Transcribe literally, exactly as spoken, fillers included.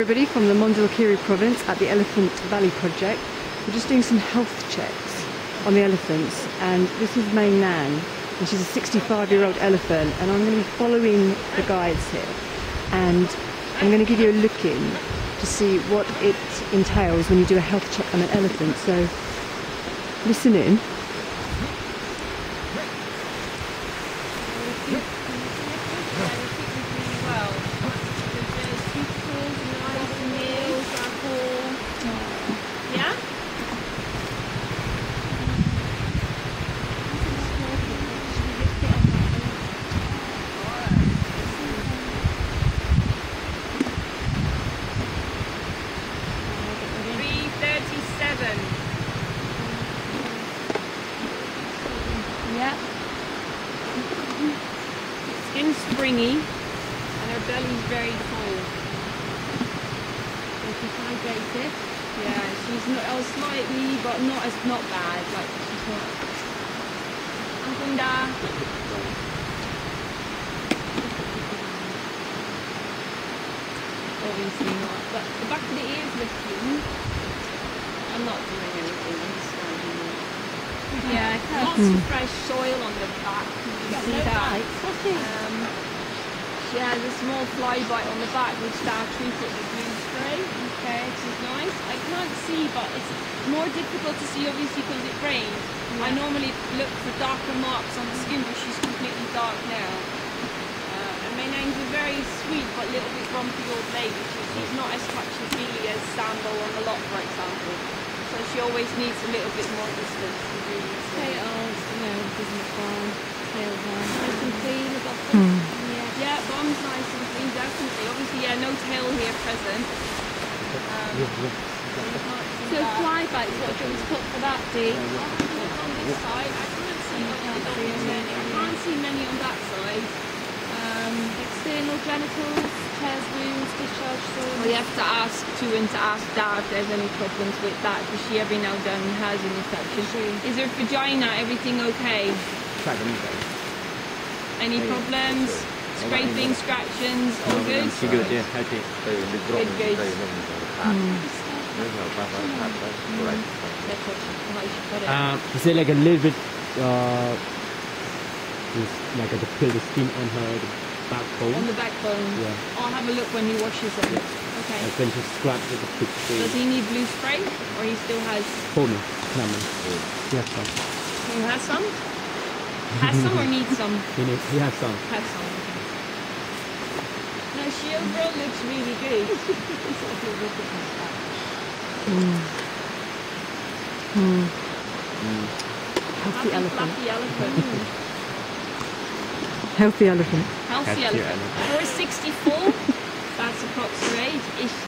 Everybody from the Mondulkiri province at the Elephant Valley Project. We're just doing some health checks on the elephants, and this is Mei Nan, and she's a sixty-five year old elephant, and I'm going to be following the guides here, and I'm going to give you a look in to see what it entails when you do a health check on an elephant. So listen in. Yeah. Skin's springy and her belly's very full. Dehydrated. Yeah, she's not oh, slightly, but not as not bad. Like she's not. Angunda. Obviously not. But the back of the ears lifting. I'm not doing anything. I'm just standing there. Yeah, lots mm. of fresh soil on the back. You can see that. Um, she has a small fly bite on the back, which Dad treated with blue spray. Okay, which is nice. I can't see, but it's more difficult to see obviously because it rained. Yeah. I normally look for darker marks on the skin, but she's completely dark now. Uh, and Mei Nan's a very sweet but a little bit grumpy old lady. She's, she's not as touchy-feely as Sambo on the lot, for example. So she always needs a little bit more distance. Tails, you know, doesn't farm, tails on. Nice and clean, the bottom. Mm. Yeah, yeah, bottom's nice and clean, definitely. Obviously, yeah, no tail here present. Um, so fly bites, what do you want to put for that, Dee? I'll have a look on this side. I can't see, I can't see many. I can't see many on that side. Um, external genitals, tears, wounds, discharge, sores. Well, you have to ask to and to ask Dad if there's any problems with that, because she every now and then has an infection. Is her vagina everything okay? Any problems? Scraping, scratchings, all good? She good, yeah, happy. Good, good. Mm. Uh, is it like a little bit, uh, like a, the, the skin on her backbone? On the backbone? Yeah. I'll have a look when he washes them. Yeah. Okay. And then just scratch with a big spray. Does he need blue spray? Or he still has... Foamy. Lemon. He has some. He has some? Has some or needs some? He, needs, he has some. Has some. No, she overall looks really good. mm. Mm. Mm. Healthy Happy, elephant. fluffy elephant. Healthy elephant. Healthy, Healthy elephant. elephant. four sixty-four, that's approximate age.